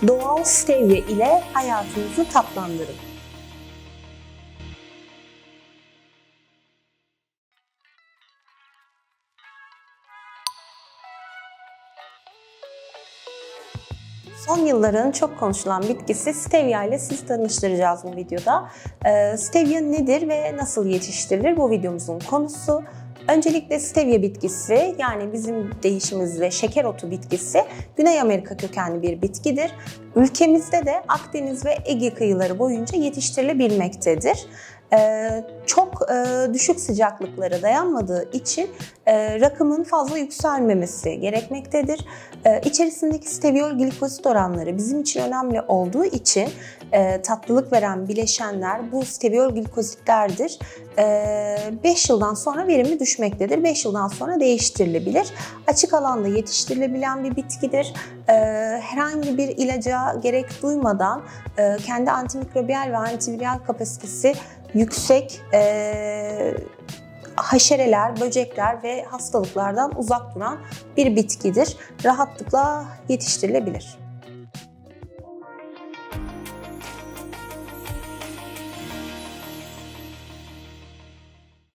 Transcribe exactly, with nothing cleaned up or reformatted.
Doğal stevia ile hayatınızı tatlandırın. Son yılların çok konuşulan bitkisi stevia ile sizi tanıştıracağız bu videoda. Stevia nedir ve nasıl yetiştirilir? Bu videomuzun konusu. Öncelikle stevia bitkisi, yani bizim deyişimizde şeker otu bitkisi, Güney Amerika kökenli bir bitkidir. Ülkemizde de Akdeniz ve Ege kıyıları boyunca yetiştirilebilmektedir. Ee, çok e, düşük sıcaklıklara dayanmadığı için e, rakımın fazla yükselmemesi gerekmektedir. E, içerisindeki steviol glikozit oranları bizim için önemli olduğu için e, tatlılık veren bileşenler bu steviol glikozitlerdir. E, beş yıldan sonra verimi düşmektedir. beş yıldan sonra değiştirilebilir. Açık alanda yetiştirilebilen bir bitkidir. E, herhangi bir ilaca gerek duymadan e, kendi antimikrobiyal ve antiviral kapasitesi yüksek e, haşereler, böcekler ve hastalıklardan uzak duran bir bitkidir. Rahatlıkla yetiştirilebilir.